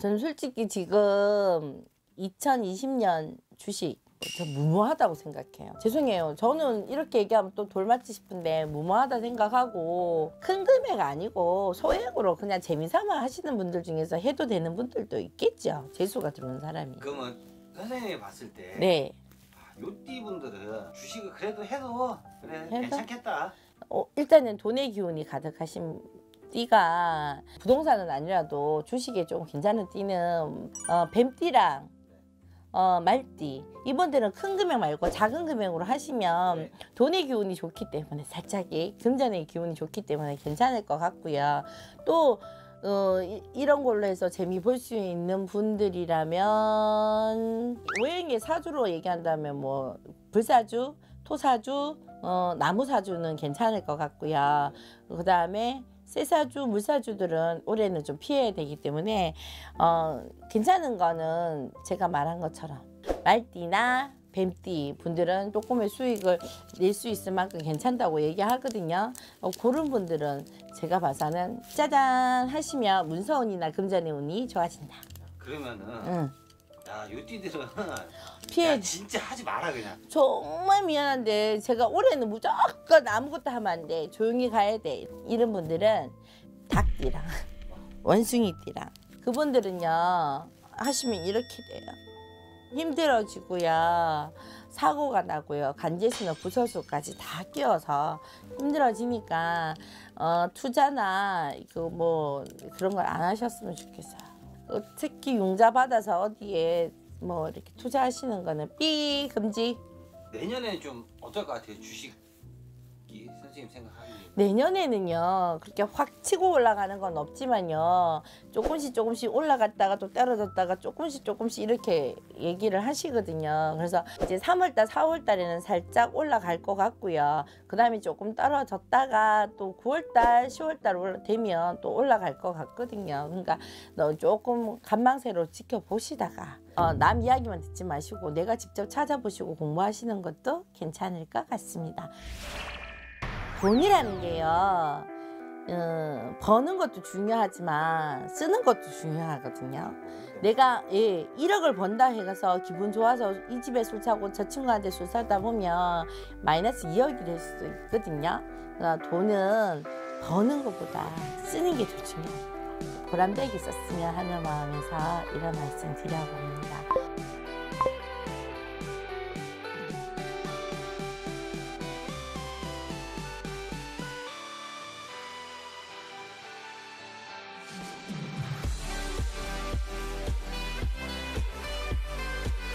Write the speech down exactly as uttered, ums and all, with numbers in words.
저는 솔직히 지금 이천이십 년 주식 저 무모하다고 생각해요. 죄송해요. 저는 이렇게 얘기하면 또 돌맞지 싶은데 무모하다 생각하고 큰 금액 아니고 소액으로 그냥 재미삼아 하시는 분들 중에서 해도 되는 분들도 있겠죠. 재수가 들어온 사람이. 그러면 선생님이 봤을 때 네. 아, 요띠 분들은 주식을 그래도 해도 그래 해도? 괜찮겠다. 어, 일단은 돈의 기운이 가득하신 띠가 부동산은 아니라도 주식에 좀 괜찮은 띠는 어, 뱀띠랑 어, 말띠 이분들은 큰 금액 말고 작은 금액으로 하시면 네. 돈의 기운이 좋기 때문에 살짝이 금전의 기운이 좋기 때문에 괜찮을 것 같고요. 또 어, 이, 이런 걸로 해서 재미 볼 수 있는 분들이라면 오행의 사주로 얘기한다면 뭐 불사주, 토사주, 어, 나무사주는 괜찮을 것 같고요. 그 다음에 쇠사주, 물사주들은 올해는 좀 피해야 되기 때문에 어, 괜찮은 거는 제가 말한 것처럼 말띠나 뱀띠 분들은 조금의 수익을 낼 수 있을 만큼 괜찮다고 얘기하거든요. 어, 그런 분들은 제가 봐서는 짜잔 하시면 문서운이나 금전의 운이 좋아진다. 그러면은 응. 야 요띠들은 피해. 야, 진짜 하지 마라 그냥. 정말 미안한데 제가 올해는 무조건 아무것도 하면 안 돼. 조용히 가야 돼. 이런 분들은 닭띠랑 원숭이띠랑 그분들은요 하시면 이렇게 돼요. 힘들어지고요. 사고가 나고요. 간제수나 부서수까지 다 끼어서 힘들어지니까 어, 투자나 이거 뭐 그런 걸 안 하셨으면 좋겠어요. 어, 특히 융자 받아서 어디에 뭐 이렇게 투자하시는 거는 삐 금지. 내년에 좀 어떨 것 같아요 주식이 선생님 생각하기에. 내년에는요 그렇게 확 치고 올라가는 건 없지만요 조금씩 조금씩 올라갔다가 또 떨어졌다가 조금씩 조금씩 이렇게 얘기를 하시거든요. 그래서 이제 삼월달 사월달에는 살짝 올라갈 것 같고요. 그 다음에 조금 떨어졌다가 또 구월달 시월달 올라 되면 또 올라갈 것 같거든요. 그러니까 너 조금 간망새로 지켜보시다가 어, 남 이야기만 듣지 마시고 내가 직접 찾아보시고 공부하시는 것도 괜찮을 것 같습니다. 돈이라는 게요, 음, 버는 것도 중요하지만 쓰는 것도 중요하거든요. 내가 예, 일억을 번다 해서 기분 좋아서 이 집에 술 사고 저 친구한테 술 사다 보면 마이너스 이억이 될 수도 있거든요. 그러니까 돈은 버는 것보다 쓰는 게 더 중요합니다. 보람되게 썼으면 하는 마음에서 이런 말씀 드려봅니다.